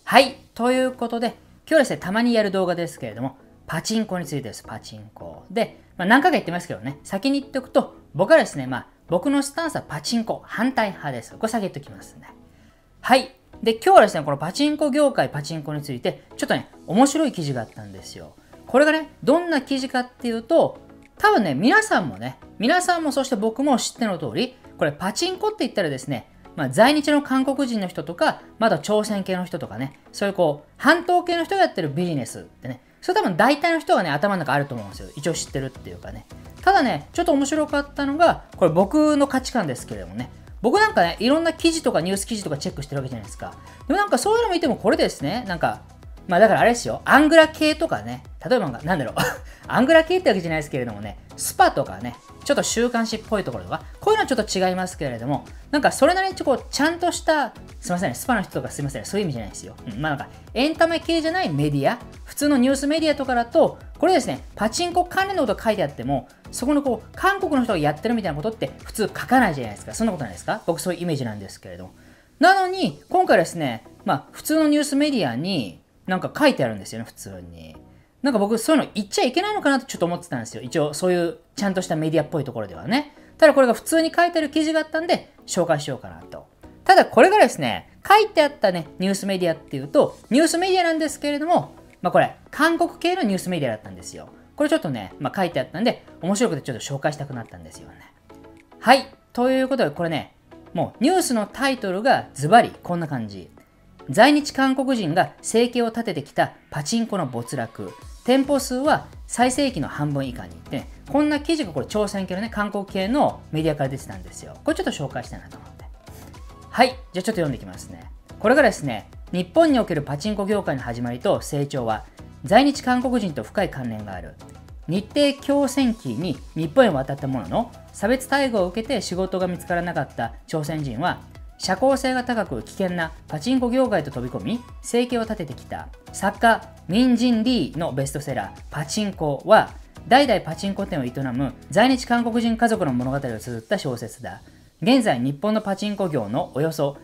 はい。ということで、今日はですね、たまにやる動画ですけれども、パチンコについてです。パチンコ。で、何回か言ってますけどね、先に言っておくと、僕はですね、僕のスタンスはパチンコ反対派です。これ先言っておきますね。はい。で、今日はですね、このパチンコ業界、パチンコについて、ちょっとね、面白い記事があったんですよ。これがね、どんな記事かっていうと、多分ね、皆さんもそして僕も知っての通り、これパチンコって言ったらですね、在日の韓国人の人とか、まだ朝鮮系の人とかね、そういう半島系の人がやってるビジネスってね、それ多分大体の人がね、頭の中あると思うんですよ。一応知ってるっていうかね。ただね、ちょっと面白かったのが、これ僕の価値観ですけれどもね、僕なんかね、いろんな記事とかニュース記事とかチェックしてるわけじゃないですか。でもなんかそういうの見てもこれですね、だからあれですよ、アングラ系とかね、例えばなんだろう、アングラ系ってわけじゃないですけれどもね、スパとかね、ちょっと週刊誌っぽいところとか、こういうのはちょっと違いますけれども、なんかそれなりにちゃんとした、すいませんね、スパの人とかすいませんね、そういう意味じゃないですよ。エンタメ系じゃないメディア、普通のニュースメディアとかだと、これですね、パチンコ関連のこと書いてあっても、そこの韓国の人がやってるみたいなことって普通書かないじゃないですか。そんなことないですか？僕そういうイメージなんですけれども。なのに、今回ですね、普通のニュースメディアになんか書いてあるんですよね、普通に。なんか僕そういうの言っちゃいけないのかなってちょっと思ってたんですよ。一応そういうちゃんとしたメディアっぽいところではね。ただこれが普通に書いてある記事があったんで紹介しようかなと。ただこれがですね、書いてあったね、ニュースメディアっていうと、ニュースメディアなんですけれども、これ、韓国系のニュースメディアだったんですよ。これちょっとね、書いてあったんで、面白くてちょっと紹介したくなったんですよね。はい。ということで、これね、もうニュースのタイトルがズバリこんな感じ。在日韓国人が生計を立ててきたパチンコの没落。店舗数は最盛期の半分以下にって、ね、こんな記事がこれ朝鮮系のね、韓国系のメディアから出てたんですよ。これちょっと紹介したいなと思って。はい。じゃあちょっと読んでいきますね。これがですね、日本におけるパチンコ業界の始まりと成長は、在日韓国人と深い関連がある。日程共戦期に日本へ渡ったものの、差別待遇を受けて仕事が見つからなかった朝鮮人は、社交性が高く危険なパチンコ業界と飛び込み、生計を立ててきた作家ミンジン・リーのベストセラーパチンコは、代々パチンコ店を営む在日韓国人家族の物語を綴った小説だ。現在日本のパチンコ業のおよそ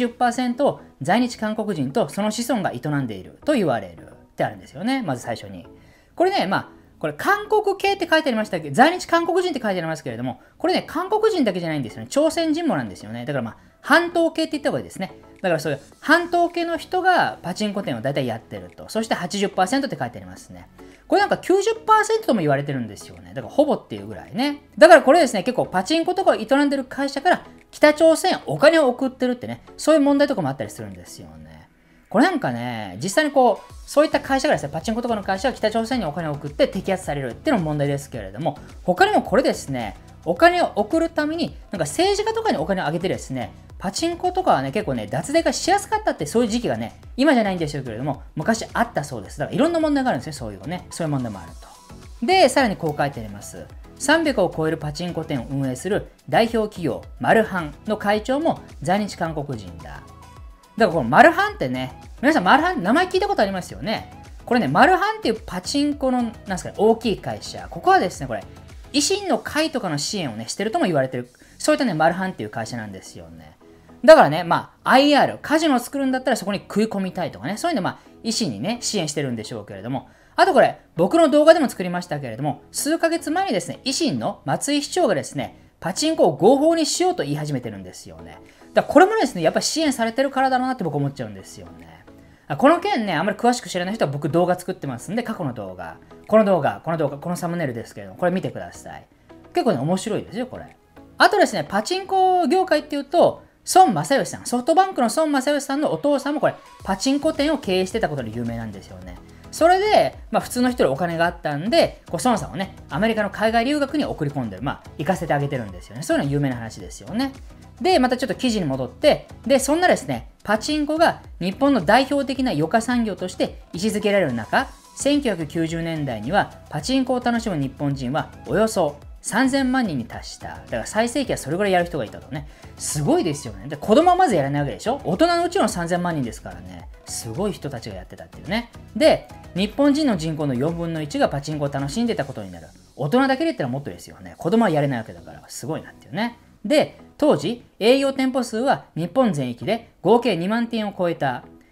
80% を在日韓国人とその子孫が営んでいると言われるってあるんですよね。まず最初に。これね、これ韓国系って書いてありましたけど、在日韓国人って書いてありますけれども、これね、韓国人だけじゃないんですよね。朝鮮人もなんですよね。だから半島系って言った方がいいですね。だからそういう半島系の人がパチンコ店を大体やってると。そして 80% って書いてありますね。これなんか 90% とも言われてるんですよね。だからほぼっていうぐらいね。だからこれですね、結構パチンコとかを営んでる会社から北朝鮮お金を送ってるってね、そういう問題とかもあったりするんですよね。これなんかね、実際にそういった会社がですね、パチンコとかの会社が北朝鮮にお金を送って摘発されるっていうのも問題ですけれども、他にもこれですね、お金を送るために、なんか政治家とかにお金をあげてですね、パチンコとかはね、結構ね、脱税がしやすかったってそういう時期がね、今じゃないんでしょうけれども、昔あったそうです。だからいろんな問題があるんですね、そういう問題もあると。で、さらにこう書いてあります。300を超えるパチンコ店を運営する代表企業、マルハンの会長も在日韓国人だ。だからこのマルハンってね、皆さんマルハン名前聞いたことありますよね。これね、マルハンっていうパチンコの、なんですかね、大きい会社。ここはですね、これ、維新の会とかの支援をね、してるとも言われてる、そういったね、マルハンっていう会社なんですよね。だからね、IR、カジノを作るんだったらそこに食い込みたいとかね、そういうの維新にね、支援してるんでしょうけれども、あとこれ、僕の動画でも作りましたけれども、数ヶ月前にですね、維新の松井市長がですね、パチンコを合法にしようと言い始めてるんですよね。だからこれもですね、やっぱり支援されてるからだろうなって僕思っちゃうんですよね。この件ね、あんまり詳しく知らない人は僕動画作ってますんで、過去の動画、このサムネイルですけれども、これ見てください。結構ね、面白いですよ、これ。あとですね、パチンコ業界っていうと、孫正義さん、ソフトバンクの孫正義さんのお父さんもこれ、パチンコ店を経営してたことで有名なんですよね。それで、普通の人にお金があったんで、孫さんをね、アメリカの海外留学に送り込んでる、行かせてあげてるんですよね。そういうのは有名な話ですよね。で、またちょっと記事に戻って、で、そんなですね、パチンコが日本の代表的な余暇産業として位置づけられる中、1990年代にはパチンコを楽しむ日本人はおよそ3000万人に達した。だから最盛期はそれぐらいやる人がいたとね。すごいですよね。で、子供はまずやらないわけでしょ。大人のうちの3000万人ですからね。すごい人たちがやってたっていうね。で、日本人の人口の4分の1がパチンコを楽しんでたことになる。大人だけで言ったらもっとですよね。子供はやれないわけだから、すごいなっていうね。で、当時、営業店舗数は日本全域で合計2万店を超えた。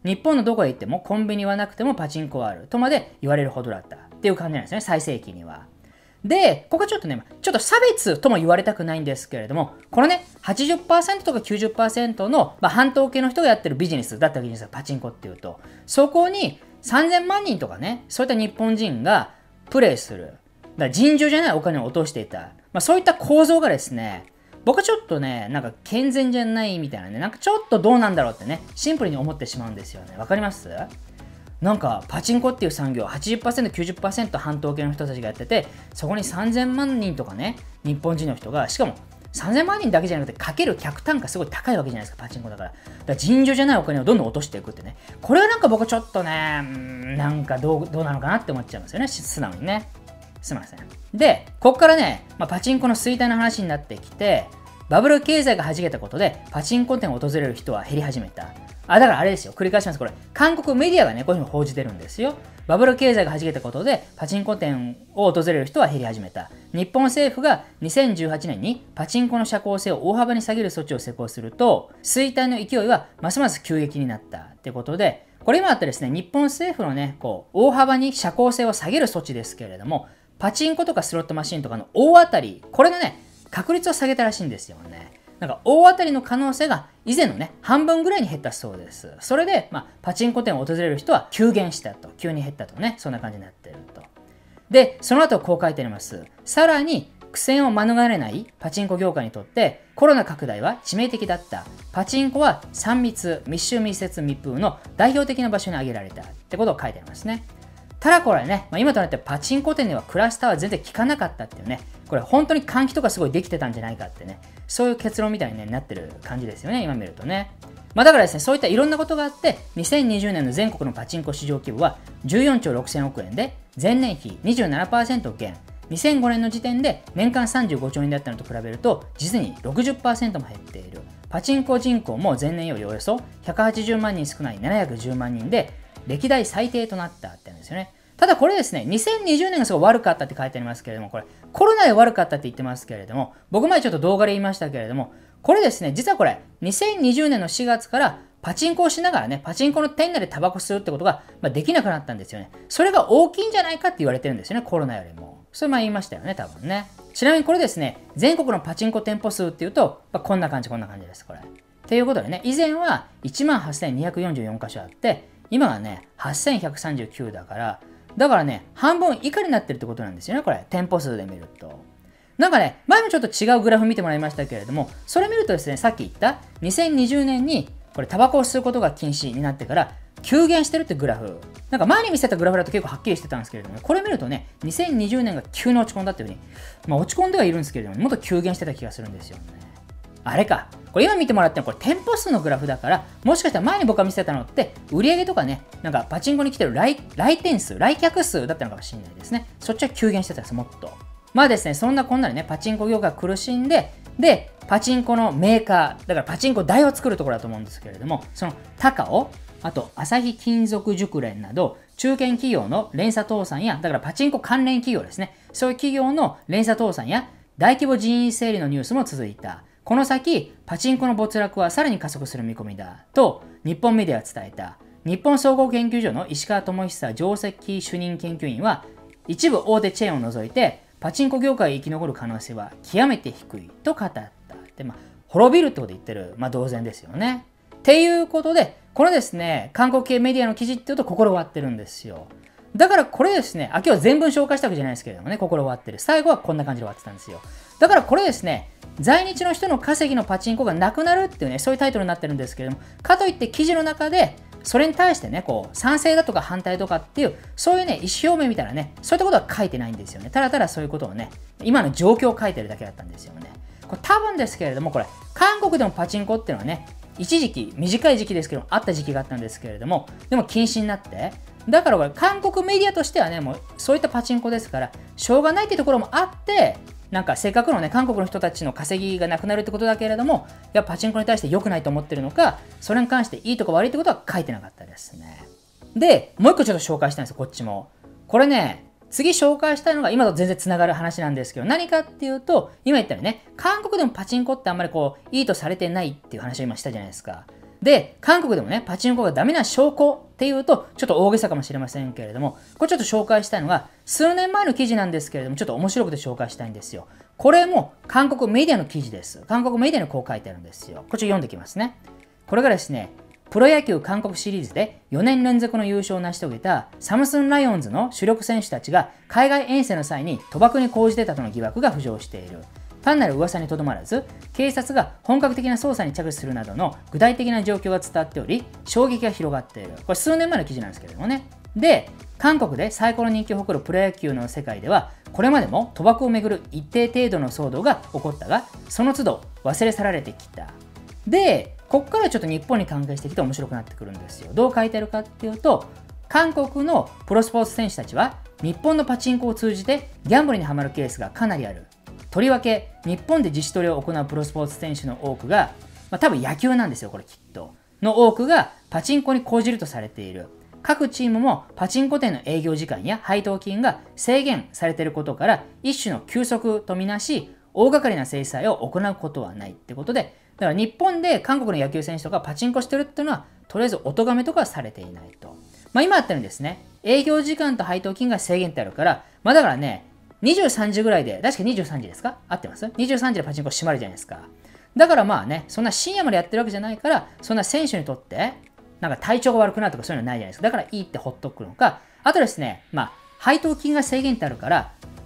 日本のどこへ行ってもコンビニはなくてもパチンコはあるとまで言われるほどだったっていう感じなんですね、最盛期には。で、ここちょっとね、ちょっと差別とも言われたくないんですけれども、このね、80% とか 90% の、半島系の人がやってるビジネスだったわけですよ、パチンコっていうと。そこに3000万人とかね、そういった日本人がプレイする。だから尋常じゃないお金を落としていた。そういった構造がですね、僕はちょっとね、なんか健全じゃないみたいなね、なんかちょっとどうなんだろうってね、シンプルに思ってしまうんですよね。わかります？なんかパチンコっていう産業 80%、90% 半島系の人たちがやってて、そこに3000万人とかね、日本人の人が、しかも3000万人だけじゃなくてかける客単価すごい高いわけじゃないですか、パチンコだから。だから尋常じゃないお金をどんどん落としていくってね。これはなんか僕ちょっとね、なんかどうなのかなって思っちゃいますよね、素直にね。すいません。で、ここからね、パチンコの衰退の話になってきて、バブル経済が弾けたことで、パチンコ店を訪れる人は減り始めた。だからあれですよ。繰り返します。これ、韓国メディアがね、こういうふうに報じてるんですよ。バブル経済が弾けたことで、パチンコ店を訪れる人は減り始めた。日本政府が2018年にパチンコの社交性を大幅に下げる措置を施行すると、衰退の勢いはますます急激になったってことで、これ今あったですね、日本政府のね、大幅に社交性を下げる措置ですけれども、パチンコとかスロットマシンとかの大当たり、これのね、確率を下げたらしいんですよね。なんか大当たりの可能性が以前のね、半分ぐらいに減ったそうです。それで、パチンコ店を訪れる人は急減したと。急に減ったとね、そんな感じになっていると。で、その後こう書いてあります。さらに、苦戦を免れないパチンコ業界にとってコロナ拡大は致命的だった。パチンコは3密、密集密接密封の代表的な場所に挙げられたってことを書いてありますね。ただこれね、今となってパチンコ店ではクラスターは全然効かなかったっていうね、これ本当に換気とかすごいできてたんじゃないかってね、そういう結論みたいに、なってる感じですよね、今見るとね。だからですね、そういったいろんなことがあって、2020年の全国のパチンコ市場規模は14兆6000億円で、前年比 27% 減。2005年の時点で年間35兆円だったのと比べると、実に 60% も減っている。パチンコ人口も前年よりおよそ180万人少ない710万人で、歴代最低となったって言うんですよね。ただこれですね、2020年がすごい悪かったって書いてありますけれども、これコロナで悪かったって言ってますけれども、僕前ちょっと動画で言いましたけれども、これですね、実はこれ、2020年の4月からパチンコをしながらね、パチンコの店内でタバコ吸うってことが、できなくなったんですよね。それが大きいんじゃないかって言われてるんですよね、コロナよりも。それ言いましたよね、多分ね。ちなみにこれですね、全国のパチンコ店舗数っていうと、こんな感じです、これ。ということでね、以前は 18,244 箇所あって、今はね、8,139だからね、半分以下になってるってことなんですよね、これ。店舗数で見ると。なんかね、前もちょっと違うグラフ見てもらいましたけれども、それ見るとですね、さっき言った2020年にこれタバコを吸うことが禁止になってから急減してるってグラフ。なんか前に見せたグラフだと結構はっきりしてたんですけれども、これ見るとね、2020年が急に落ち込んだっていうふうに、落ち込んではいるんですけれども、もっと急減してた気がするんですよね。あれか。これ今見てもらってもこれ店舗数のグラフだから、もしかしたら前に僕が見せたのって売上とかね、なんかパチンコに来てる来店数、来客数だったのかもしれないですね。そっちは急減してたんです、もっと。ですね、そんなこんなでね、パチンコ業界が苦しんで、で、パチンコのメーカー、だからパチンコ台を作るところだと思うんですけれども、その高尾、あと朝日金属熟練など、中堅企業の連鎖倒産や、だからパチンコ関連企業ですね、そういう企業の連鎖倒産や大規模人員整理のニュースも続いた。この先、パチンコの没落はさらに加速する見込みだと日本メディアは伝えた。日本総合研究所の石川智久上席主任研究員は、一部大手チェーンを除いてパチンコ業界へ生き残る可能性は極めて低いと語った。で、滅びるってことで言ってる、同然ですよね。っていうことで、このですね、韓国系メディアの記事っていうと心終わってるんですよ。だからこれですね、今日全文紹介したわけじゃないですけれどもね、心終わってる。最後はこんな感じで終わってたんですよ。だからこれですね、在日の人の稼ぎのパチンコがなくなるっていうね、そういうタイトルになってるんですけれども、かといって記事の中で、それに対してね、賛成だとか反対とかっていう、そういうね、意思表明みたいなね、そういったことは書いてないんですよね。ただただそういうことをね、今の状況を書いてるだけだったんですよね。これ多分ですけれども、これ、韓国でもパチンコっていうのはね、一時期、短い時期ですけど、あった時期があったんですけれども、でも禁止になって、だからこれ、韓国メディアとしてはね、もうそういったパチンコですから、しょうがないっていうところもあって、なんかせっかくのね、韓国の人たちの稼ぎがなくなるってことだけれども、いや、パチンコに対して良くないと思ってるのか、それに関していいとか悪いってことは書いてなかったですね。で、もう一個ちょっと紹介したいんですよ、こっちも。これね、次紹介したいのが今と全然つながる話なんですけど、何かっていうと、今言ったようにね、韓国でもパチンコってあんまりいいとされてないっていう話を今したじゃないですか。 で、韓国でもね、パチンコがダメな証拠っていうと、ちょっと大げさかもしれませんけれども、これちょっと紹介したいのが、数年前の記事なんですけれども、ちょっと面白くて紹介したいんですよ。これも韓国メディアの記事です。韓国メディアにこう書いてあるんですよ。これちょっと読んできますね。これがですね、プロ野球韓国シリーズで4年連続の優勝を成し遂げたサムスンライオンズの主力選手たちが海外遠征の際に賭博に講じてたとの疑惑が浮上している。単なる噂にとどまらず、警察が本格的な捜査に着手するなどの具体的な状況が伝わっており、衝撃が広がっている。これ数年前の記事なんですけれどもね。で、韓国で最高の人気を誇るプロ野球の世界では、これまでも賭博をめぐる一定程度の騒動が起こったが、その都度忘れ去られてきた。で、ここからちょっと日本に関係してきて面白くなってくるんですよ。どう書いてあるかっていうと、韓国のプロスポーツ選手たちは、日本のパチンコを通じてギャンブルにはまるケースがかなりある。とりわけ、日本で自主トレを行うプロスポーツ選手の多くが、多分野球なんですよ、これきっと。の多くがパチンコに講じるとされている。各チームもパチンコ店の営業時間や配当金が制限されていることから、一種の休息とみなし、大掛かりな制裁を行うことはないってことで、だから日本で韓国の野球選手とかパチンコしてるっていうのは、とりあえずお咎めとかはされていないと。今あったようにですね、営業時間と配当金が制限ってあるから、だからね、23時ぐらいで、確か23時ですか？合ってます？ 23 時でパチンコ閉まるじゃないですか。だからそんな深夜までやってるわけじゃないから、そんな選手にとって、体調が悪くなるとかそういうのないじゃないですか。だからいいってほっとくのか、あとですね、配当金が制限ってあるから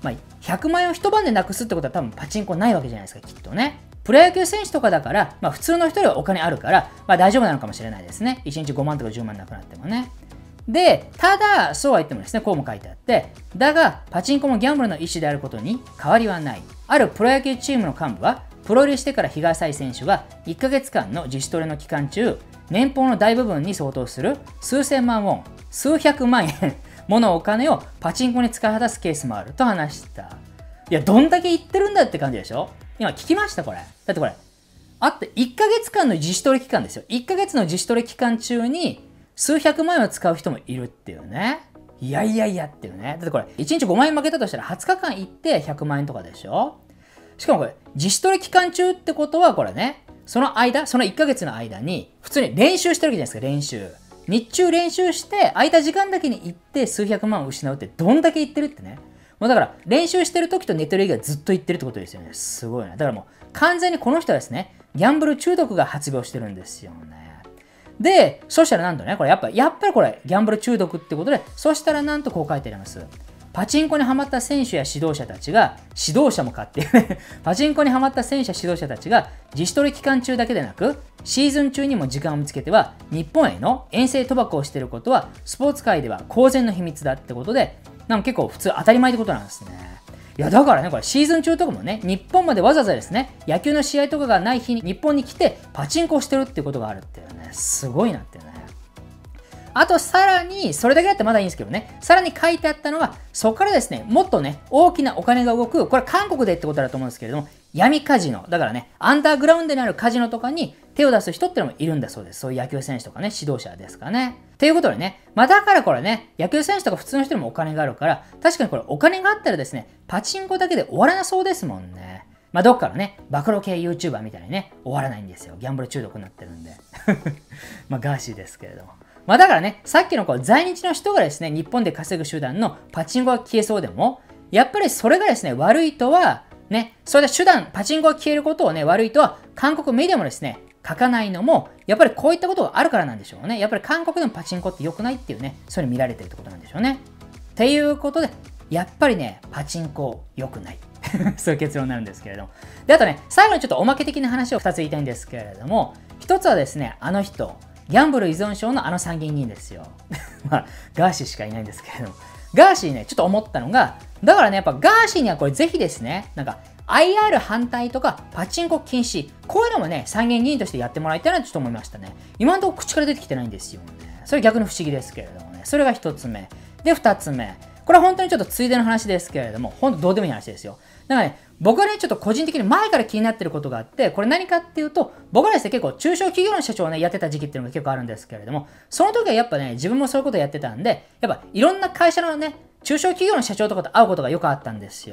、100万円を一晩でなくすってことは多分パチンコないわけじゃないですか、きっとね。プロ野球選手とかだから、普通の人よりはお金あるから、大丈夫なのかもしれないですね。1日5万とか10万なくなってもね。で、ただ、そうは言ってもですね、こうも書いてあって、だが、パチンコもギャンブルの一種であることに変わりはない。あるプロ野球チームの幹部は、プロ入りしてから日が浅い選手が1ヶ月間の自主トレの期間中、年俸の大部分に相当する数千万ウォン、数百万円ものお金をパチンコに使い果たすケースもあると話した。いや、どんだけ言ってるんだって感じでしょ？今聞きましたこれ。だってこれ、あって1ヶ月間の自主トレ期間ですよ。1ヶ月の自主トレ期間中に、数百万円を使う人もいるっていうね。いやっていうね。だってこれ、1日5万円負けたとしたら20日間行って100万円とかでしょ？しかもこれ、自主トレ期間中ってことはこれね、その1ヶ月の間に、普通に練習してるわけじゃないですか、練習。日中練習して、空いた時間だけに行って数百万を失うってどんだけ言ってるってね。だから、練習してる時と寝てる以外ずっと言ってるってことですよね。すごいな。だからもう、完全にこの人はですね、ギャンブル中毒が発病してるんですよね。で、そしたらなんとね、これやっぱりこれ、ギャンブル中毒ってことで、そしたらなんとこう書いてあります。パチンコにハマった選手や指導者たちが、指導者もかっていうね、パチンコにハマった選手や指導者たちが、自主トレ期間中だけでなく、シーズン中にも時間を見つけては、日本への遠征賭博をしていることは、スポーツ界では公然の秘密だってことで、結構普通当たり前ってことなんですね。いやだからね、これシーズン中とかもね、日本までわざわざですね、野球の試合とかがない日に日本に来てパチンコをしてるっていうことがあるっていうね、すごいなっていうね。あとさらに、それだけだってまだいいんですけどね、さらに書いてあったのは、そこからですね、もっとね、大きなお金が動く、これ韓国でってことだと思うんですけれども、闇カジノ。だからね、アンダーグラウンドにあるカジノとかに手を出す人ってのもいるんだそうです。そういう野球選手とかね、指導者ですかね。っていうことでね、だからこれね、野球選手とか普通の人にもお金があるから、確かにこれお金があったらですね、パチンコだけで終わらなそうですもんね。どっかのね、暴露系 YouTuber みたいにね、終わらないんですよ。ギャンブル中毒になってるんで。ガーシーですけれども。だからね、さっきの在日の人がですね、日本で稼ぐ手段のパチンコが消えそうでも、やっぱりそれがですね、悪いとは、ね、それでパチンコが消えることをね、悪いとは、韓国メディアもですね、書かないのも、やっぱりこういったことがあるからなんでしょうね。やっぱり韓国でもパチンコって良くないっていうね、そういうの見られてるってことなんでしょうね。っていうことで、やっぱりね、パチンコ良くない。そういう結論になるんですけれども。で、あとね、最後にちょっとおまけ的な話を2つ言いたいんですけれども、1つはですね、あの人、ギャンブル依存症のあの参議院議員ですよ。ガーシーしかいないんですけれども。ガーシーね、ちょっと思ったのが、だからね、やっぱガーシーにはこれぜひですね、IR 反対とかパチンコ禁止、こういうのもね、参議院議員としてやってもらいたいなとちょっと思いましたね。今のところ口から出てきてないんですよね。それ逆に不思議ですけれどもね。それが1つ目。で、2つ目。これは本当にちょっとついでの話ですけれども、本当どうでもいい話ですよ。だからね、僕はね、ちょっと個人的に前から気になってることがあって、これ何かっていうと、僕はですね、結構中小企業の社長をね、やってた時期っていうのが結構あるんですけれども、その時はやっぱね、自分もそういうことやってたんで、やっぱいろんな会社のね、中小企業の社長とかと会うことがよくあったんですよ。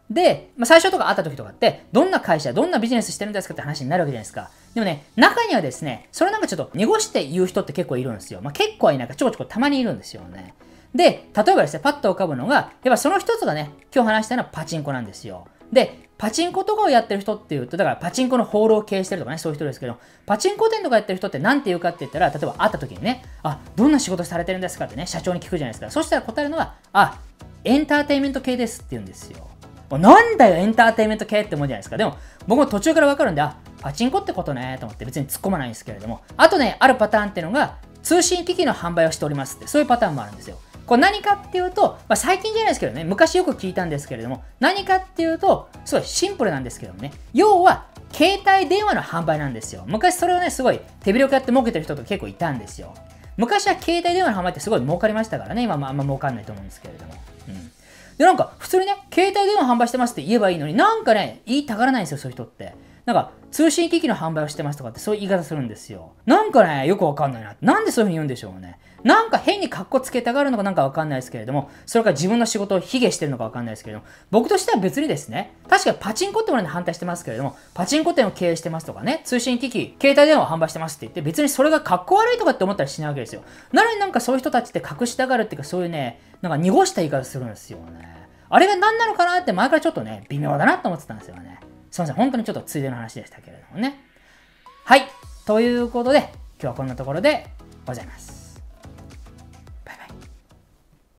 で、最初とか会った時とかって、どんな会社、どんなビジネスしてるんですかって話になるわけじゃないですか。でもね、中にはですね、それなんかちょっと濁して言う人って結構いるんですよ。結構はいないかちょこちょこたまにいるんですよね。で、例えばですね、パッと浮かぶのが、やっぱその一つがね、今日話したのはパチンコなんですよ。で、パチンコとかをやってる人っていうと、だからパチンコのホールを経営してるとかね、そういう人ですけど、パチンコ店とかやってる人って何て言うかって言ったら、例えば会った時にね、どんな仕事されてるんですかってね、社長に聞くじゃないですか。そしたら答えるのは、エンターテインメント系ですって言うんですよ。なんだよ、エンターテインメント系って思うじゃないですか。でも、僕も途中からわかるんで、パチンコってことね、と思って別に突っ込まないんですけれども、あとね、あるパターンっていうのが、通信機器の販売をしておりますって、そういうパターンもあるんですよ。これ何かっていうと、最近じゃないですけどね、昔よく聞いたんですけれども、何かっていうと、すごいシンプルなんですけどもね、要は、携帯電話の販売なんですよ。昔それをね、すごい手広くやって儲けてる人と結構いたんですよ。昔は携帯電話の販売ってすごい儲かりましたからね、今もあんま儲かんないと思うんですけれども。で、なんか、普通にね、携帯電話販売してますって言えばいいのに、なんかね、言いたがらないんですよ、そういう人って。なんか、通信機器の販売をしてますとかってそういう言い方するんですよ。なんかね、よくわかんないな。なんでそういうふうに言うんでしょうね。なんか変にカッコつけたがるのかなんかわかんないですけれども、それから自分の仕事を卑下してるのかわかんないですけれども、僕としては別にですね、確かにパチンコってものに反対してますけれども、パチンコ店を経営してますとかね、通信機器、携帯電話を販売してますって言って、別にそれがカッコ悪いとかって思ったりしないわけですよ。なのになんかそういう人たちって隠したがるっていうか、そういうね、なんか濁した言い方するんですよね。あれが何なのかなって前からちょっとね、微妙だなと思ってたんですよね。すいません、本当にちょっとついでの話でしたけれどもね。はい。ということで、今日はこんなところでございます。